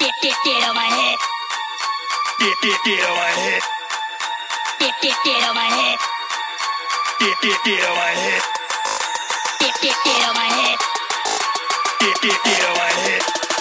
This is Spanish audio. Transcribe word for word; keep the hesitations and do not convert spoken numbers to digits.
Get, get, get on my head. Get, get, get on my head. Get, get, get on my head. Get, get, get on my head. Get, get, get on my head. Get, get, get on my head.